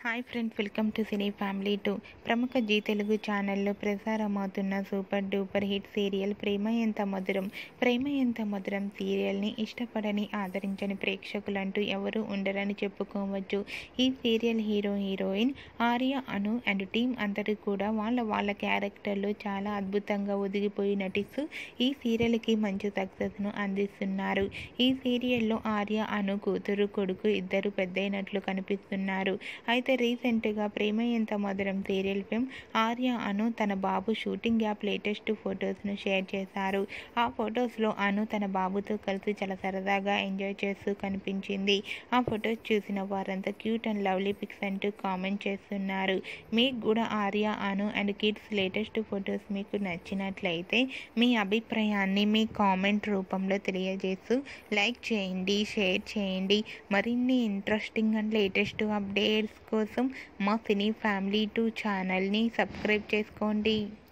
Hi friends, welcome to cine family 2. ప్రముఖ Zee Telugu ఛానల్లో ప్రసారమవుతున్న super duper hit serial Prema Entha Madhuram సీరియల్ని ఇష్టపడని ఆదరించని ప్రేక్షకులంటూ ఎవరూ ఉండరని చెప్పుకోవచ్చు. ఈ serial heroine Arya, Anu and team అందరూ కూడా వాళ్ళ క్యారెక్టర్లో చాలా అద్భుతంగా ఒదిగిపోయి నటిస్తూ ఈ సీరియల్కి మంచి సక్సెస్ను అందిస్తున్నారు. ఈ సీరియల్లో ఆర్య, అను కూతురు కొడుకు ఇద్దరు పెద్దయినట్లు కనిపిస్తున్నారు. అయితే రీసెంట్గా ప్రేమ ఎంత మధురం సీరియల్ ఫేమ్ ఆర్య, అను తన బాబు షూటింగ్ గ్యాప్ లేటెస్ట్ ఫొటోస్ను షేర్ చేశారు. ఆ ఫొటోస్లో అను తన బాబుతో కలిసి చాలా సరదాగా ఎంజాయ్ చేస్తూ కనిపించింది. ఆ ఫొటోస్ చూసిన వారంతా క్యూట్ అండ్ లవ్లీ పిక్స్ అంటూ కామెంట్ చేస్తున్నారు. మీకు కూడా Arya, Anu and kids latest photos మీకు నచ్చినట్లయితే మీ అభిప్రాయాన్ని మీ కామెంట్ రూపంలో తెలియజేస్తూ లైక్ చేయండి, షేర్ చేయండి. మరిన్ని ఇంట్రెస్టింగ్ అండ్ లేటెస్ట్ అప్డేట్స్ కోసం మా సినీ ఫ్యామిలీ 2 ఛానల్ని సబ్స్క్రైబ్ చేసుకోండి.